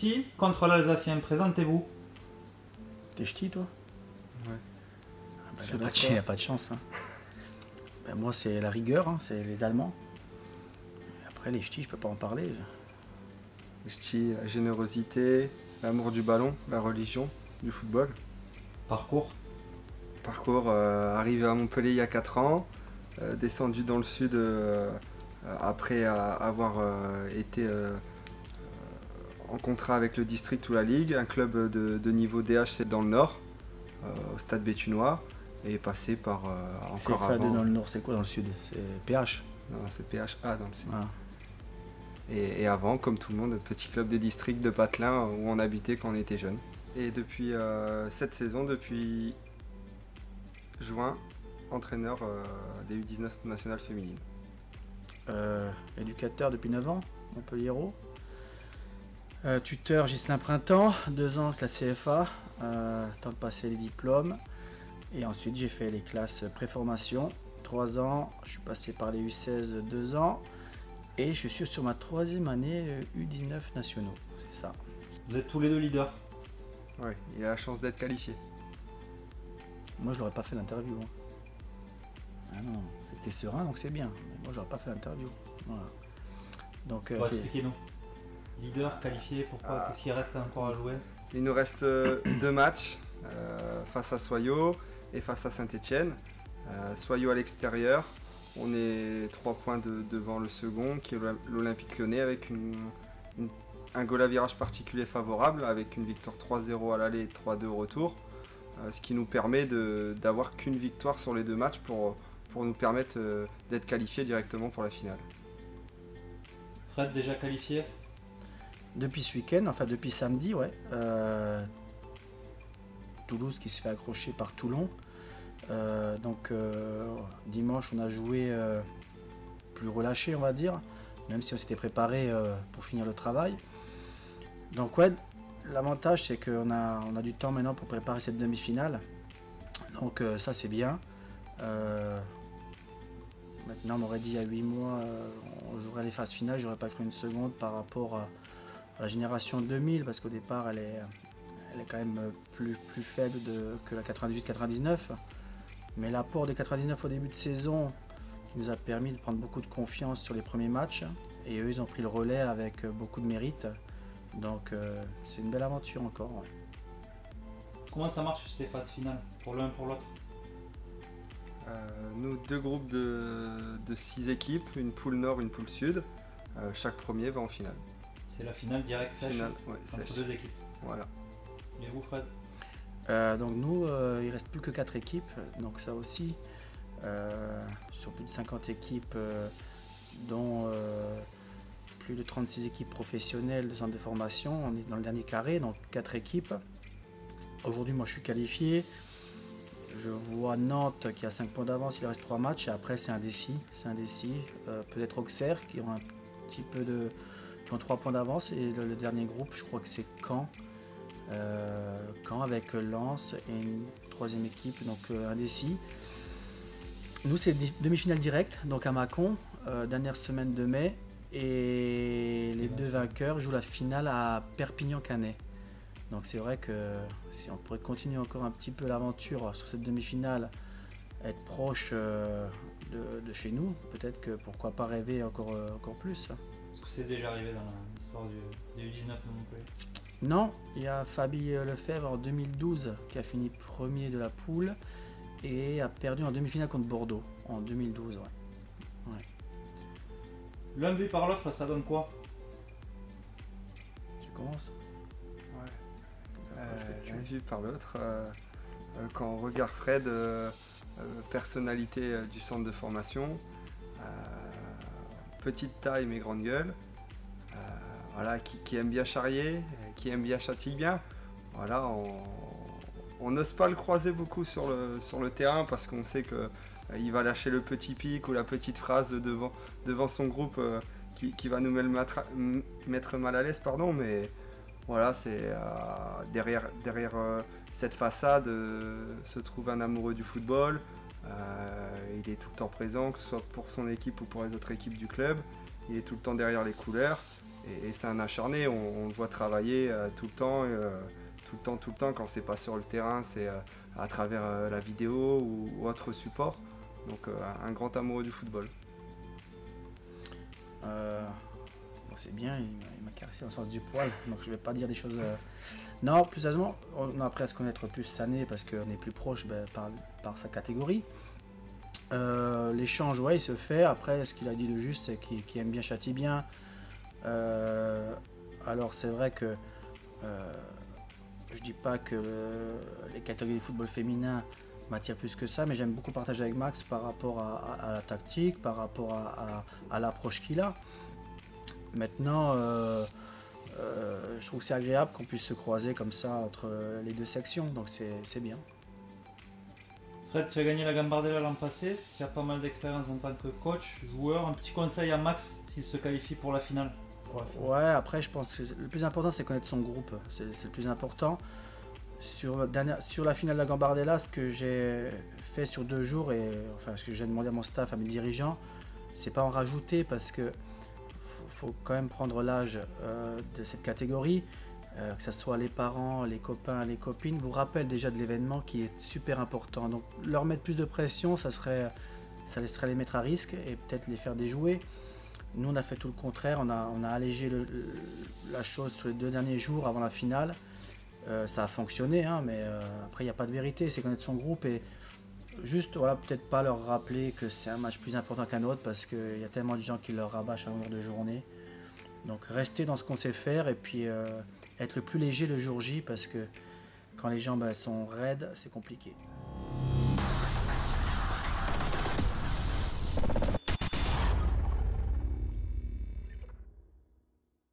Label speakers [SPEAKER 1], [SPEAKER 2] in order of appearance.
[SPEAKER 1] ch'ti contre l'Alsacien, présentez-vous.
[SPEAKER 2] T'es ch'ti toi?
[SPEAKER 3] Ouais.
[SPEAKER 2] Il n'y a pas de chance. Hein. Ben, moi c'est la rigueur, hein, c'est les Allemands. Après les ch'tis, je peux pas en parler.
[SPEAKER 3] Ch'ti, la générosité, l'amour du ballon, la religion, du football.
[SPEAKER 1] Parcours.
[SPEAKER 3] Arrivé à Montpellier il y a 4 ans, descendu dans le sud après avoir été en contrat avec le district ou la ligue, un club de niveau DHC dans le nord, au stade Béthunois, et passé par encore
[SPEAKER 2] C'est
[SPEAKER 3] avant.
[SPEAKER 2] dans le nord, c'est quoi dans le sud? C'est PH?
[SPEAKER 3] Non, c'est PHA dans le sud.
[SPEAKER 2] Ah.
[SPEAKER 3] Et avant, comme tout le monde, petit club des districts de Patelin où on habitait quand on était jeune. Et depuis cette saison, depuis juin, entraîneur des U19 nationales féminines.
[SPEAKER 2] Éducateur depuis 9 ans, Montpellier-Hérault. Tuteur Ghislain Printemps, 2 ans classe CFA, temps de passer les diplômes. Et ensuite j'ai fait les classes préformation, 3 ans, je suis passé par les U16 2 ans. Et je suis sur ma 3e année U19 nationaux, c'est ça.
[SPEAKER 1] Vous êtes tous les deux leaders.
[SPEAKER 3] Ouais, il a la chance d'être qualifié.
[SPEAKER 2] Moi je l'aurais pas fait l'interview. Hein. Ah non, c'était serein donc c'est bien. Mais moi j'aurais pas fait l'interview. Voilà. Donc,
[SPEAKER 1] expliquez-nous. Leader, qualifié, pourquoi? Qu'est-ce qu'il reste encore à jouer?
[SPEAKER 3] Il nous reste 2 matchs face à Soyaux et face à Saint-Etienne. Soyaux à l'extérieur. On est 3 points devant le second, qui est l'Olympique Lyonnais, avec un goal à virage particulier favorable, avec une victoire 3-0 à l'aller et 3-2 au retour. Ce qui nous permet d'avoir qu'une victoire sur les 2 matchs pour nous permettre d'être qualifiés directement pour la finale.
[SPEAKER 1] Fred, déjà qualifié?
[SPEAKER 2] Depuis ce week-end, enfin depuis samedi, ouais. Toulouse qui se fait accrocher par Toulon. Dimanche on a joué plus relâché on va dire, même si on s'était préparé pour finir le travail. Donc ouais, l'avantage c'est qu'on a du temps maintenant pour préparer cette demi-finale. Donc ça c'est bien. Maintenant on m'aurait dit il y a 8 mois on jouerait les phases finales, j'aurais pas cru une seconde par rapport à la génération 2000 parce qu'au départ elle est quand même plus faible que la 98-99. Mais l'apport des 99 au début de saison qui nous a permis de prendre beaucoup de confiance sur les premiers matchs. Et eux, ils ont pris le relais avec beaucoup de mérite. Donc c'est une belle aventure encore. Ouais.
[SPEAKER 1] Comment ça marche ces phases finales, pour l'un pour l'autre?
[SPEAKER 3] Nous, 2 groupes de 6 équipes, une poule nord, une poule sud. Chaque premier va en finale.
[SPEAKER 1] C'est la finale directe sèche entre 2 équipes.
[SPEAKER 3] Voilà.
[SPEAKER 1] Et vous, Fred?
[SPEAKER 2] Donc nous, il reste plus que 4 équipes, donc ça aussi, sur plus de 50 équipes, dont plus de 36 équipes professionnelles de centre de formation, on est dans le dernier carré, donc 4 équipes. Aujourd'hui, moi je suis qualifié, je vois Nantes qui a 5 points d'avance, il reste 3 matchs, et après c'est indécis, peut-être Auxerre qui ont qui ont 3 points d'avance, et le dernier groupe, je crois que c'est Caen. Caen avec Lens et une 3e équipe, donc indécis. Nous c'est demi-finale directe, donc à Mâcon, dernière semaine de mai, et les 2 vainqueurs jouent la finale à Perpignan-Canet. Donc c'est vrai que si on pourrait continuer encore un petit peu l'aventure sur cette demi-finale, être proche de chez nous, peut-être que pourquoi pas rêver encore plus.
[SPEAKER 1] Est-ce que c'est déjà arrivé dans l'histoire des U19 de Montpellier?
[SPEAKER 2] Non, il y a Fabi Lefebvre en 2012 qui a fini premier de la poule et a perdu en demi-finale contre Bordeaux en 2012. Ouais.
[SPEAKER 1] L'un vu par l'autre, ça donne quoi?
[SPEAKER 2] Tu commences?
[SPEAKER 3] Ouais. L'un vu par l'autre. Quand on regarde Fred, personnalité du centre de formation, petite taille mais grande gueule. Voilà, qui aime bien charrier, qui aime bien châtiller bien. Voilà, on n'ose pas le croiser beaucoup sur le terrain parce qu'on sait qu'il va lâcher le petit pic ou la petite phrase devant son groupe qui va nous mettre mal à l'aise. Pardon, mais voilà, c'est derrière cette façade se trouve un amoureux du football. Il est tout le temps présent, que ce soit pour son équipe ou pour les autres équipes du club. Il est tout le temps derrière les couleurs. Et c'est un acharné, on le voit travailler tout le temps, quand c'est pas sur le terrain, c'est à travers la vidéo ou autre support. Donc un grand amoureux du football.
[SPEAKER 2] Bon, c'est bien, il m'a caressé dans le sens du poil, donc je vais pas dire des choses... Non, plus sérieusement, on a appris à se connaître plus cette année parce qu'on est plus proche par sa catégorie. L'échange, ouais, il se fait. Après, ce qu'il a dit de juste, c'est qu'il aime bien châtie bien. Alors c'est vrai que je dis pas que les catégories de football féminin m'attirent plus que ça, mais j'aime beaucoup partager avec Max par rapport à la tactique, par rapport à l'approche qu'il a. Maintenant, je trouve que c'est agréable qu'on puisse se croiser comme ça entre les deux sections, donc c'est bien.
[SPEAKER 1] Fred, tu as gagné la Gambardella l'an passé, tu as pas mal d'expérience en tant que coach, joueur. Un petit conseil à Max s'il se qualifie pour la finale.
[SPEAKER 2] Ouais, après je pense que le plus important c'est connaître son groupe, c'est le plus important. Sur la finale de la Gambardella, ce que j'ai fait sur 2 jours, et enfin ce que j'ai demandé à mon staff, à mes dirigeants, c'est pas en rajouter parce que faut quand même prendre l'âge de cette catégorie, que ce soit les parents, les copains, les copines, vous rappellent déjà de l'événement qui est super important. Donc leur mettre plus de pression, ça serait les mettre à risque et peut-être les faire déjouer. Nous on a fait tout le contraire, on a allégé la chose sur les 2 derniers jours avant la finale. Ça a fonctionné, hein, mais après il n'y a pas de vérité, c'est connaître son groupe et juste voilà, peut-être pas leur rappeler que c'est un match plus important qu'un autre parce qu'il y a tellement de gens qui leur rabâchent à longueur de journée. Donc rester dans ce qu'on sait faire et puis être le plus léger le jour J parce que quand les jambes sont raides, c'est compliqué.